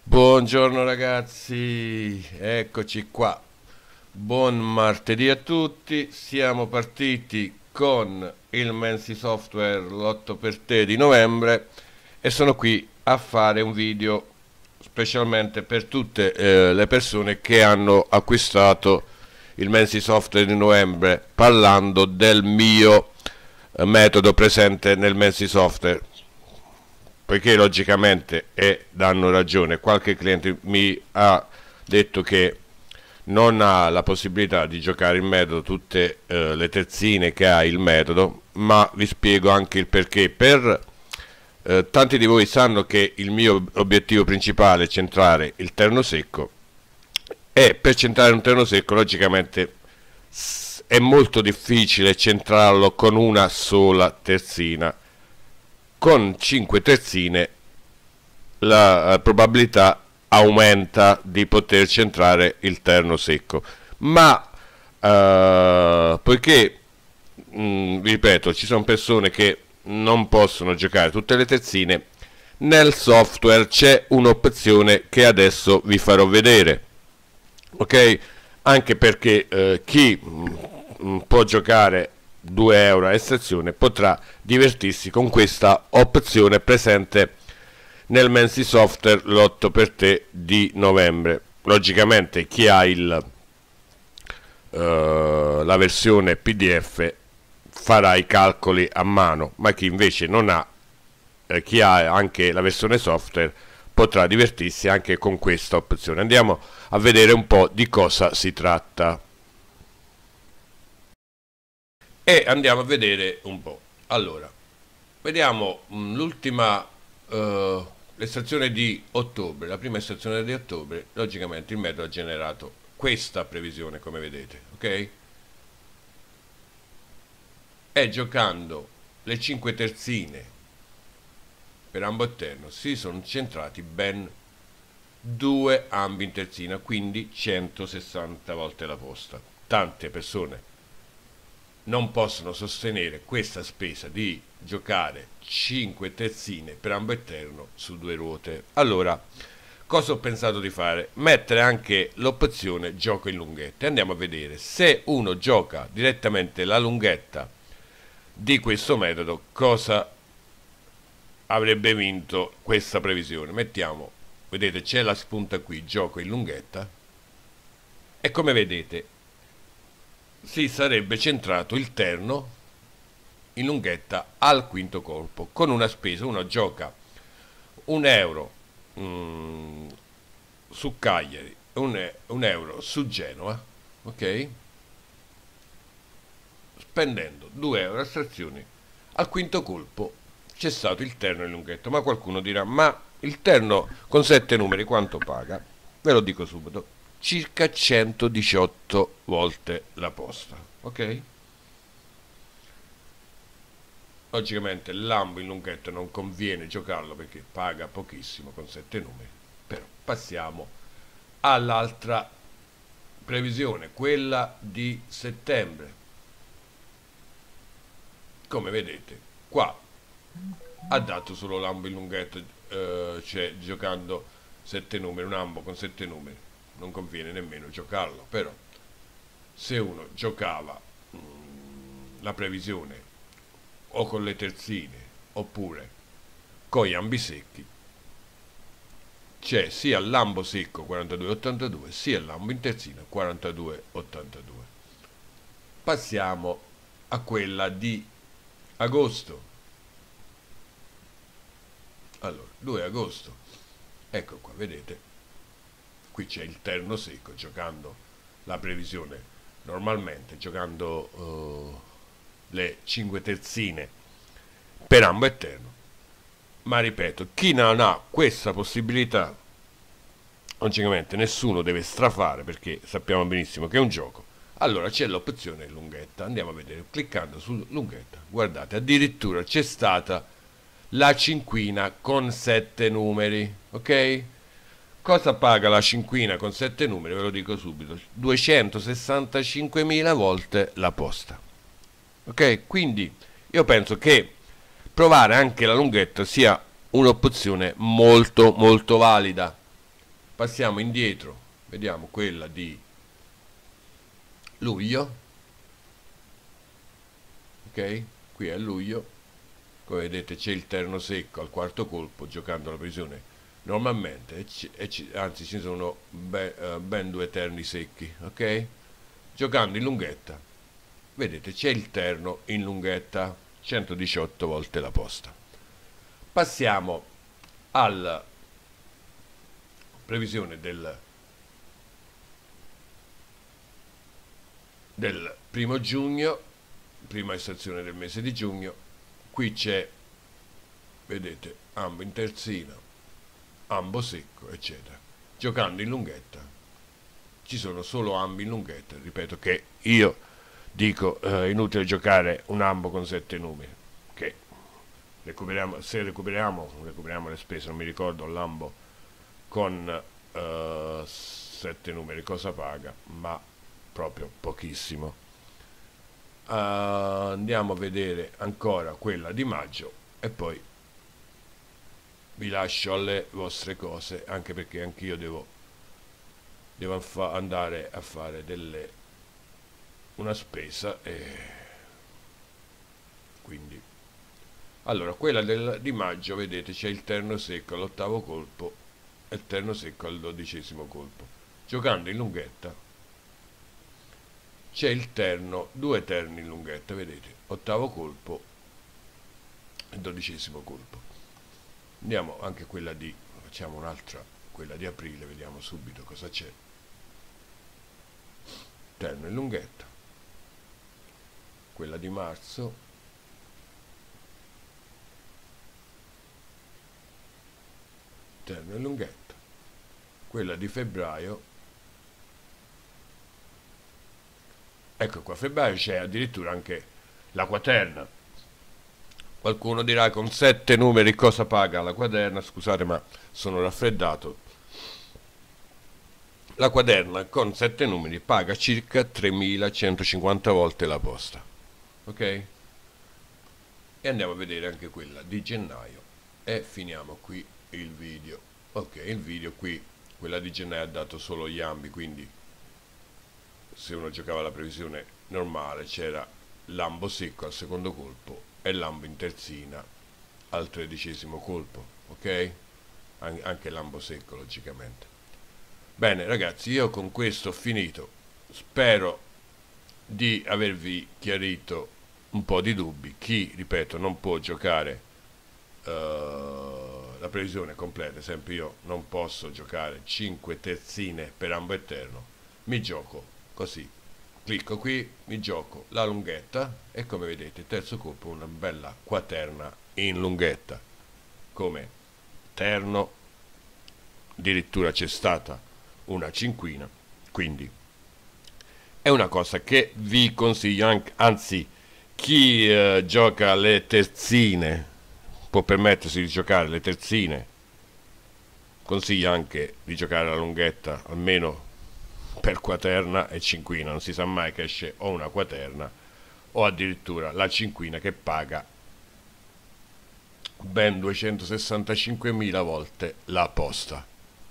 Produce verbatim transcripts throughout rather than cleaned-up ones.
Buongiorno ragazzi, eccoci qua. Buon martedì a tutti. Siamo partiti con il Mensi Software l'otto per te di novembre e sono qui a fare un video specialmente per tutte eh, le persone che hanno acquistato il Mensi Software di novembre, parlando del mio eh, metodo presente nel Mensi Software, poiché logicamente, e danno ragione, qualche cliente mi ha detto che non ha la possibilità di giocare il metodo, tutte eh, le terzine che ha il metodo, ma vi spiego anche il perché. Per eh, tanti di voi sanno che il mio obiettivo principale è centrare il terno secco, e per centrare un terno secco logicamente è molto difficile centrarlo con una sola terzina. Con cinque terzine la uh, probabilità aumenta di poter centrare il terno secco, ma uh, poiché mh, ripeto, ci sono persone che non possono giocare tutte le terzine, nel software c'è un'opzione che adesso vi farò vedere, ok? Anche perché uh, chi mh, può giocare due euro a estrazione potrà divertirsi con questa opzione presente nel Mensi Software l'otto per te di novembre. Logicamente chi ha il, uh, la versione P D F farà i calcoli a mano, ma chi invece non ha, eh, chi ha anche la versione software potrà divertirsi anche con questa opzione. Andiamo a vedere un po' di cosa si tratta. E andiamo a vedere un po'. Allora, vediamo l'ultima uh, estrazione di ottobre, la prima estrazione di ottobre. Logicamente il metodo ha generato questa previsione, come vedete, ok? E giocando le cinque terzine per ambo esterno si sono centrati ben due ambi in terzina, quindi centosessanta volte la posta. Tante persone non possono sostenere questa spesa di giocare cinque terzine per ambo esterno su due ruote. Allora, cosa ho pensato di fare? Mettere anche l'opzione gioco in lunghetta. Andiamo a vedere se uno gioca direttamente la lunghetta di questo metodo, cosa avrebbe vinto questa previsione. Mettiamo, vedete, c'è la spunta qui, gioco in lunghetta, e come vedete si sarebbe centrato il terno in lunghetta al quinto colpo con una spesa. Uno gioca un euro mm, su Cagliari, un, un euro su Genova, ok, spendendo due euro a estrazioni, al quinto colpo c'è stato il terno in lunghetta. Ma qualcuno dirà, ma il terno con sette numeri quanto paga? Ve lo dico subito: circa centodiciotto volte la posta, ok? Logicamente l'ambo in lunghetta non conviene giocarlo perché paga pochissimo con sette numeri, però passiamo all'altra previsione, quella di settembre. Come vedete qua ha dato solo l'ambo in lunghetta, eh, cioè giocando sette numeri, un ambo con sette numeri non conviene nemmeno giocarlo. Però se uno giocava mh, la previsione o con le terzine oppure con gli ambi secchi, c'è sia l'ambo secco quarantadue ottantadue sia l'ambo in terzina quarantadue ottantadue. Passiamo a quella di agosto. Allora, due agosto, ecco qua, vedete, qui c'è il terno secco, giocando la previsione normalmente, giocando uh, le cinque terzine per ambo esterno. Ma ripeto, chi non ha questa possibilità, logicamente nessuno deve strafare, perché sappiamo benissimo che è un gioco. Allora c'è l'opzione lunghetta. Andiamo a vedere, cliccando su lunghetta, guardate, addirittura c'è stata la cinquina con sette numeri, ok? Cosa paga la cinquina con sette numeri? Ve lo dico subito: duecentosessantacinquemila volte la posta, ok? Quindi io penso che provare anche la lunghetta sia un'opzione molto molto valida. passiamo indietro, vediamo quella di luglio, ok, qui è luglio, come vedete c'è il terno secco al quarto colpo giocando la previsione normalmente, e ci, e ci, anzi ci sono ben, uh, ben due terni secchi, ok, giocando in lunghetta, vedete c'è il terno in lunghetta, centodiciotto volte la posta. Passiamo alla previsione del, del primo giugno, prima estrazione del mese di giugno. Qui c'è, vedete, ambo in terzina, ambo secco, eccetera. Giocando in lunghetta ci sono solo ambi in lunghetta, ripeto che io dico eh, inutile giocare un ambo con sette numeri, che recuperiamo, se recuperiamo recuperiamo le spese, non mi ricordo l'ambo con uh, sette numeri cosa paga, ma proprio pochissimo. Uh, andiamo a vedere ancora quella di maggio e poi vi lascio alle vostre cose, anche perché anch'io devo, devo andare a fare delle, una spesa e quindi allora quella del, di maggio, vedete c'è il terno secco all'ottavo colpo e il terno secco al dodicesimo colpo. Giocando in lunghetta c'è il terno, due terni in lunghetta, vedete, ottavo colpo e dodicesimo colpo. Andiamo anche quella di, facciamo un'altra, quella di aprile, vediamo subito cosa c'è. Terno in lunghetta, quella di marzo, terno in lunghetta, quella di febbraio, ecco qua, febbraio c'è addirittura anche la quaterna. Qualcuno dirà con sette numeri cosa paga la quaderna, scusate ma sono raffreddato. La quaderna con sette numeri paga circa tremilacentocinquanta volte la posta, ok? E andiamo a vedere anche quella di gennaio e finiamo qui il video. Ok, il video qui, quella di gennaio ha dato solo gli ambi, quindi se uno giocava la previsione normale c'era l'ambo secco al secondo colpo e l'ambo in terzina al tredicesimo colpo, ok? An anche l'ambo secco logicamente. Bene ragazzi, io con questo ho finito, spero di avervi chiarito un po' di dubbi. Chi, ripeto, non può giocare uh, la previsione completa, ad esempio io non posso giocare cinque terzine per ambo eterno, mi gioco così, clicco qui, mi gioco la lunghetta e come vedete terzo colpo una bella quaterna in lunghetta come terno, addirittura c'è stata una cinquina, quindi è una cosa che vi consiglio, anche, anzi chi eh, gioca le terzine può permettersi di giocare le terzine, consiglio anche di giocare la lunghetta almeno per quaterna e cinquina, non si sa mai che esce o una quaterna o addirittura la cinquina che paga ben duecentosessantacinquemila volte la posta.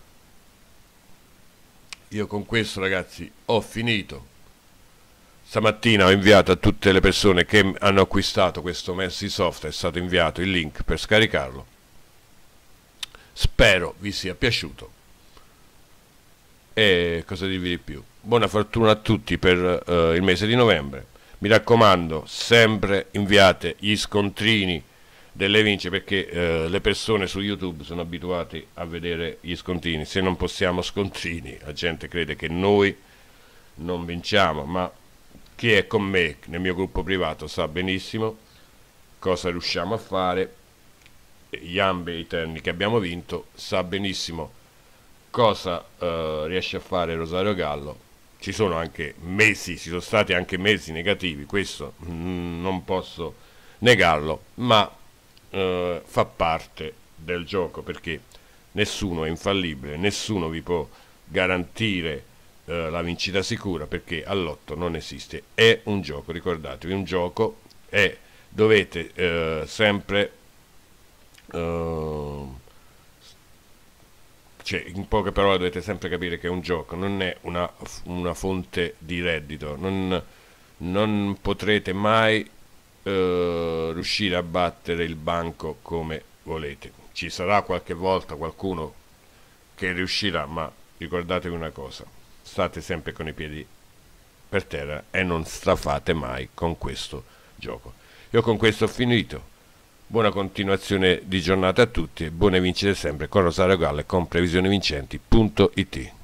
Io con questo ragazzi ho finito. Stamattina ho inviato a tutte le persone che hanno acquistato questo Messi Soft, è stato inviato il link per scaricarlo. Spero vi sia piaciuto e cosa dirvi di più. Buona fortuna a tutti per uh, il mese di novembre. Mi raccomando, sempre inviate gli scontrini delle vince, perché uh, le persone su YouTube sono abituate a vedere gli scontrini. Se non possiamo scontrini, la gente crede che noi non vinciamo, ma chi è con me nel mio gruppo privato sa benissimo cosa riusciamo a fare. Gli ambi e i terni che abbiamo vinto, sa benissimo cosa uh, riesce a fare Rosario Gallo. Ci sono anche mesi, ci sono stati anche mesi negativi, questo mm, non posso negarlo, ma uh, fa parte del gioco, perché nessuno è infallibile, nessuno vi può garantire uh, la vincita sicura, perché all'otto non esiste, è un gioco, ricordatevi, un gioco, e dovete uh, sempre uh, cioè, in poche parole dovete sempre capire che è un gioco, non è una, una fonte di reddito, non, non potrete mai eh, riuscire a battere il banco come volete. Ci sarà qualche volta qualcuno che riuscirà, ma ricordatevi una cosa, state sempre con i piedi per terra e non strafate mai con questo gioco. Io con questo ho finito. Buona continuazione di giornata a tutti e buone vincite sempre con Rosario Galle con previsioni vincenti punto it.